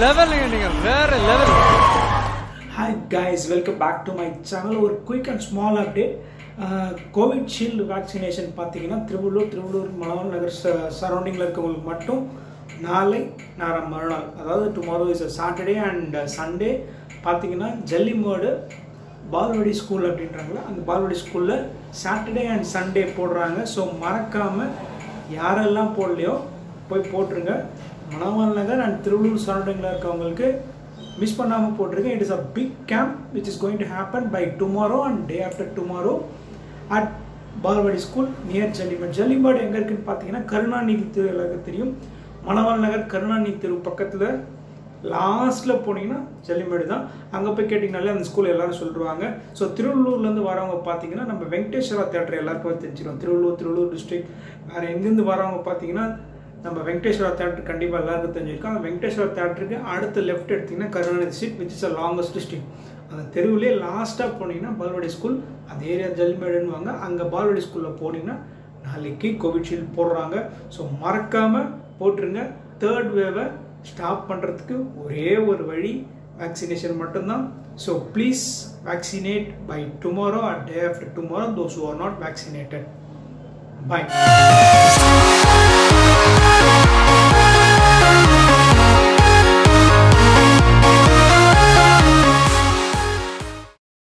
Level நீங்க வேற level. Hi guys, welcome back to my channel. ஒரு quick and small update. Covishield vaccination பார்த்தீங்கன்னா திருவள்ளூர் மணவாள் நகர் சரௌண்டிங்கில் இருக்கவங்களுக்கு மட்டும் நாளை மறுநாள், அதாவது tomorrow is Saturday and Sunday பார்த்தீங்கன்னா ஜல்லிமேடு பால்வாடி ஸ்கூல் அப்படின்றாங்களா, அந்த பால்வாடி ஸ்கூலில் சாட்டர்டே அண்ட் சண்டே போடுறாங்க. ஸோ மறக்காமல் யாரெல்லாம் போடலையோ போய் போட்டுருங்க. மணவாள் நகர் அண்ட் திருவள்ளூர் சரௌண்டிங்கில் இருக்கவங்களுக்கு மிஸ் பண்ணாமல் போட்டிருங்க. It is a big camp which is going to happen by tomorrow and day after tomorrow at balwadi school near Jallimedu. Jallimedu எங்கே இருக்குதுன்னு பார்த்தீங்கன்னா கருணாநிதி தெரு எல்லாருக்கும் தெரியும். மணவாள் நகர் கருணாநிதி தெரு பக்கத்தில் லாஸ்ட்டில் போனீங்கன்னா ஜல்லிமேடு தான். அங்கே போய் கேட்டிங்கனாலே அந்த ஸ்கூல் எல்லோரும் சொல்லிடுவாங்க. ஸோ திருவள்ளூர்லேருந்து வரவங்க பார்த்தீங்கன்னா நம்ம வெங்கடேஸ்வரா தேட்டர் எல்லாருக்குமே தெரிஞ்சிடும். திருவள்ளூர் டிஸ்ட்ரிக்ட் வேறு எங்கேருந்து வரவங்க பார்த்தீங்கன்னா நம்ம வெங்கடேஸ்வரா தேட்டர் கண்டிப்பாக எல்லாருக்கும் தெரிஞ்சிருக்கோம். அந்த வெங்கடேஸ்வரா தேட்டருக்கு அடுத்த லெஃப்ட் எடுத்திங்கன்னா Karunanidhi street which is a longest street. அந்த தெருவிலே லாஸ்ட்டாக போனீங்கன்னா பால்வாடி ஸ்கூல், அந்த ஏரியா ஜல்லிமேடுன்னு வாங்க. அங்கே பால்வாடி ஸ்கூலில் போனீங்கன்னா நாளைக்கு கோவிஷீல்டு போடுறாங்க. ஸோ மறக்காமல் போட்டுருங்க. தேர்ட் வேவை ஸ்டாப் பண்ணுறதுக்கு ஒரே ஒரு வழி வேக்சினேஷன் மட்டும்தான். So please vaccinate by tomorrow or day after tomorrow those who are not vaccinated. By.